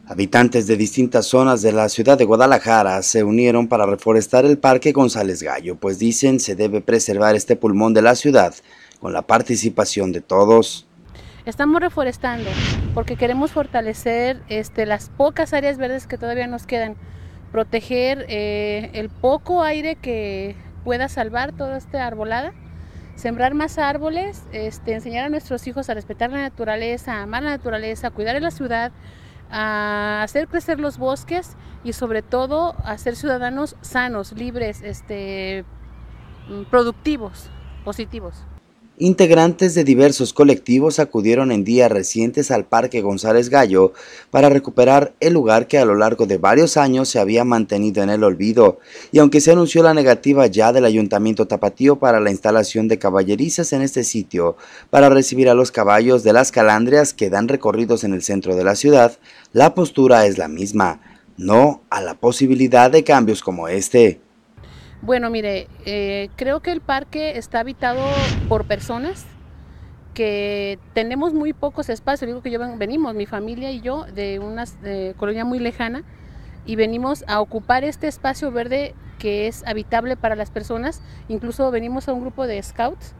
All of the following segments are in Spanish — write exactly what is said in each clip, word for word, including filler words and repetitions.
Habitantes de distintas zonas de la ciudad de Guadalajara se unieron para reforestar el Parque González Gallo, pues dicen se debe preservar este pulmón de la ciudad con la participación de todos. Estamos reforestando porque queremos fortalecer este, las pocas áreas verdes que todavía nos quedan, proteger eh, el poco aire que pueda salvar toda esta arbolada, sembrar más árboles, este, enseñar a nuestros hijos a respetar la naturaleza, a amar la naturaleza, a cuidar de la ciudad, a hacer crecer los bosques y sobre todo a ser ciudadanos sanos, libres, este, productivos, positivos. Integrantes de diversos colectivos acudieron en días recientes al Parque González Gallo para recuperar el lugar que a lo largo de varios años se había mantenido en el olvido, y aunque se anunció la negativa ya del Ayuntamiento Tapatío para la instalación de caballerizas en este sitio para recibir a los caballos de las calandrias que dan recorridos en el centro de la ciudad, la postura es la misma, no a la posibilidad de cambios como este. Bueno, mire, eh, creo que el parque está habitado por personas que tenemos muy pocos espacios. Digo que yo ven, venimos, mi familia y yo, de una eh, colonia muy lejana y venimos a ocupar este espacio verde que es habitable para las personas. Incluso venimos a un grupo de scouts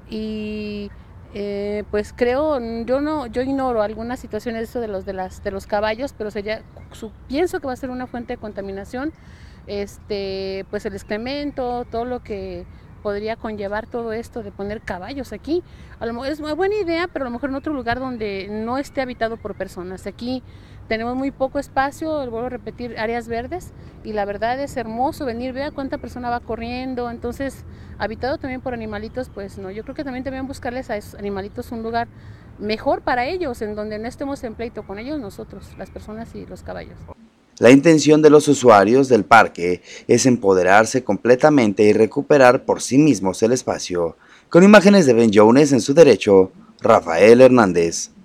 y eh, pues creo, yo no, yo ignoro algunas situaciones de eso de los de las de los caballos, pero sería, su, pienso que va a ser una fuente de contaminación. Este, pues el excremento, todo lo que podría conllevar todo esto de poner caballos aquí. A lo mejor es una buena idea, pero a lo mejor en otro lugar donde no esté habitado por personas. Aquí tenemos muy poco espacio, vuelvo a repetir, áreas verdes, y la verdad es hermoso venir, vea cuánta persona va corriendo. Entonces, habitado también por animalitos, pues no, yo creo que también deben buscarles a esos animalitos un lugar mejor para ellos, en donde no estemos en pleito con ellos nosotros, las personas y los caballos. La intención de los usuarios del parque es empoderarse completamente y recuperar por sí mismos el espacio. Con imágenes de Ben Jones en su derecho, Rafael Hernández.